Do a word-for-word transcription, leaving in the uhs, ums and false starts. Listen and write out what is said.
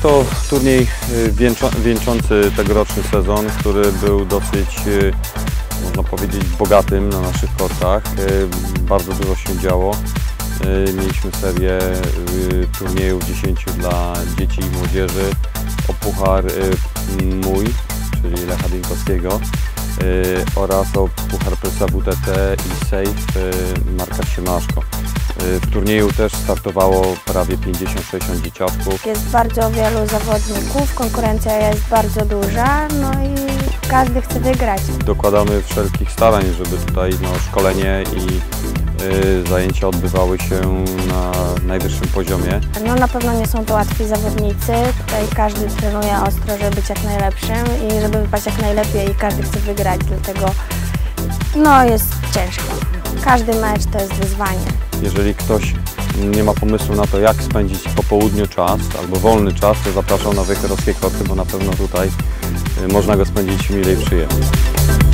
to turniej wieńczący tegoroczny sezon, który był dosyć, można powiedzieć, bogatym na naszych kortach. Bardzo dużo się działo. Mieliśmy serię turniejów dziesięciu dla dzieci i młodzieży o puchar mój, czyli Lecha Dieńkowskiego, oraz o puchar Presa W T T i Safe Marka Siemaszko. W turnieju też startowało prawie pięćdziesiąt sześćdziesiąt dzieciaczków. Jest bardzo wielu zawodników, konkurencja jest bardzo duża, no i każdy chce wygrać. Dokładamy wszelkich starań, żeby tutaj no, szkolenie i y, zajęcia odbywały się na najwyższym poziomie. No na pewno nie są to łatwi zawodnicy, tutaj każdy trenuje ostro, żeby być jak najlepszym i żeby wypaść jak najlepiej i każdy chce wygrać, dlatego no jest ciężko. Każdy mecz to jest wyzwanie. Jeżeli ktoś nie ma pomysłu na to, jak spędzić po południu czas albo wolny czas, to zapraszam na wejherowskie korty, bo na pewno tutaj można go spędzić mile i przyjemnie.